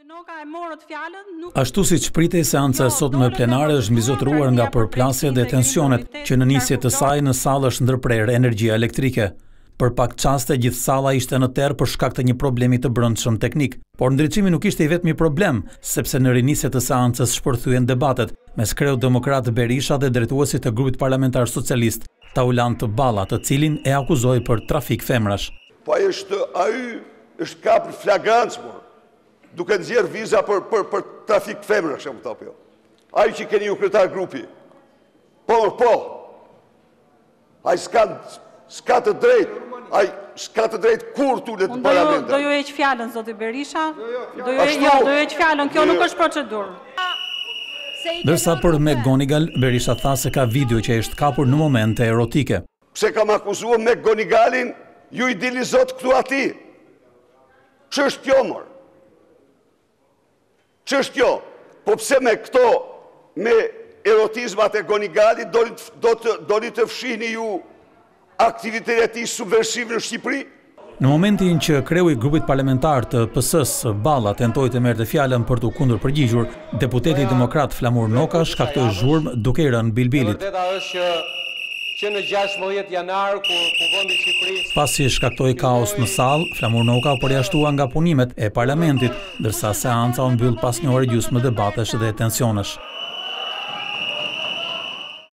Ashtu siç pritej, seanca e sotme plenare është mbizotëruar nga përplasja dhe tensionet që në nisje të saj në sallë është ndërprerë energjia elektrike. Për pak çaste gjithë salla ishte në terr për shkak të një problemi të brendshëm teknik, por ndriçimi nuk ishte i vetmi problem, sepse në rinisje të seancës shpërthyen debatet mes kreut demokrat Berisha dhe drejtuesit të grupit parlamentar socialist, Taulant Balla, të cilin e akuzoi për trafik femrash. Po ai është kapur flagrancë, duke nxjerr viza për trafik femrash, e kuptoj jo. Ai që keni ju kryetar grupi. Po. Ai s'ka të drejtë. Ai s'ka të drejtë kur tulet në parlament. Do ju heq fjalën, zoti Berisha? Do ju heq fjalën, kjo nuk është procedurë. Dërsa për McGonigal, Berisha tha se ka video që është kapur në momente erotike. Pse kam akuzuar McGonigalin, ju i dili zot këtu ati. Ç'është kjo, mor? Ç'është kjo? Po pse me këto, me erotizmat e Gonigalit, doni të fshihni ju aktivitetin e tij subversiv në Shqipëri? Në momentin që kreu i grupit parlamentar të PS-s Balla tentoi të merrte fjalën për të kundërpërgjigjur, deputeti demokrat Flamur Noka shkaktoi zhurmë duke i rënë bilbilit. Vërteta është që në 16 janar kur Kuvendi i Shqipërisë pasi shkaktoi kaos në sallë, Flamur Noka u përjashtua nga punimet e parlamentit, ndërsa seanca u mbyll pas një ore gjysmë debatesh dhe tensionesh.